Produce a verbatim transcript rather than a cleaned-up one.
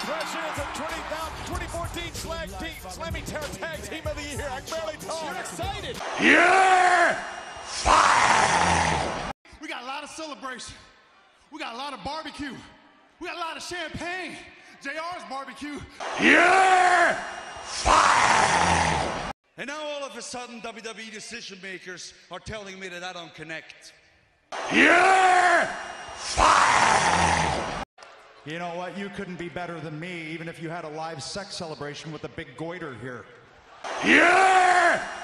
Presidents of twenty fourteen Slam Team, Slammy Terror Tag Team of the Year. I can barely talk. You're excited. You're fired. We got a lot of celebration. We got a lot of barbecue. We got a lot of champagne. J R's barbecue. You're fired. And now all of a sudden, W W E decision makers are telling me that I don't connect. You're fired. You know what? You couldn't be better than me, even if you had a live sex celebration with a big goiter here. You're